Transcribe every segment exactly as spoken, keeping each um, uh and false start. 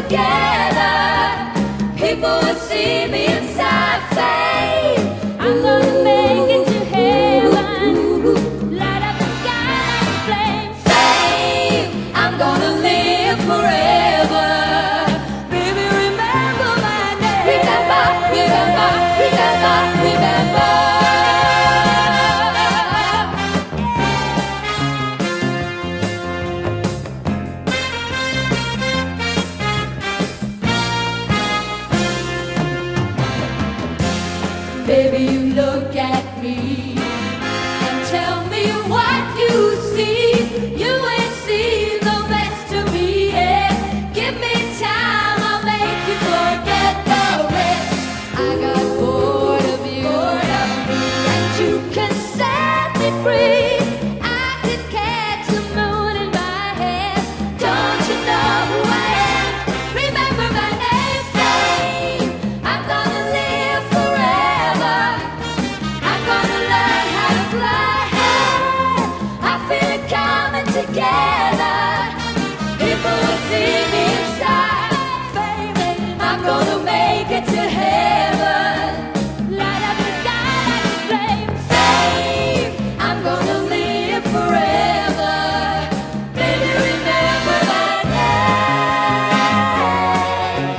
together, people will see me inside. Fame, I'm gonna make it to heaven, light up the sky like a flame. Fame, I'm gonna live forever. Baby, remember my name. Remember, remember, remember, remember. Baby, you look at me and tell me what you see. You ain't seen the best of me yet. Give me time, I'll make you forget the rest. I got bored of you, bored of me, and you can set me free. I can catch the moon in my hand. Don't you know who I am? Remember my name, Fame. I'm gonna live forever. I'm gonna learn how to fly high. I feel it coming together. People will see me inside. Fame, I'm gonna make it to heaven. Light up the sky like a flame. Fame, I'm gonna live forever. Baby, remember my name.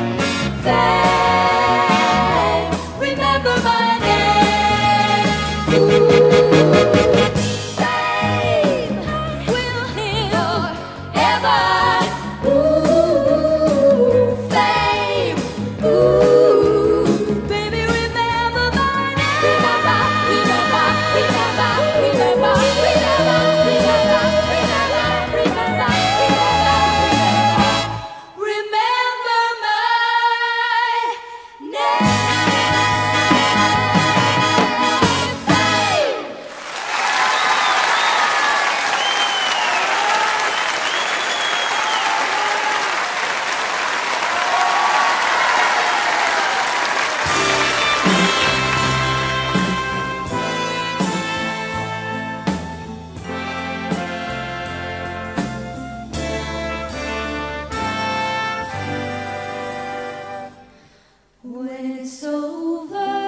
Fame, remember my name. Fame will live forever. Ooh, fame. Ooh, baby, remember my name. Remember, remember, remember, remember, remember, remember, remember, remember, remember, remember my name. Fame. When it's over,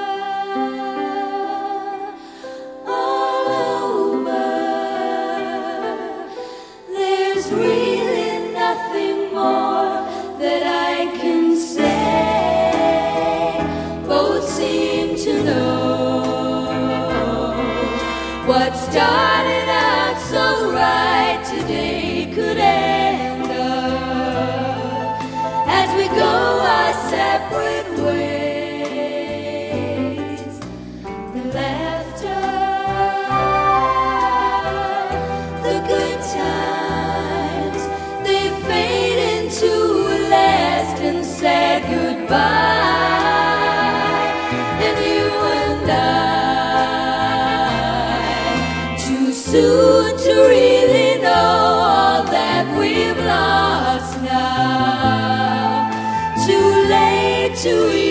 all over, there's really nothing more that I can say. Both seem to know what started out so right today could end up as we go our separate ways. The laughter, the good times, they fade into a last and sad goodbye. And you and I, too soon to really know all that we've lost now. Too late to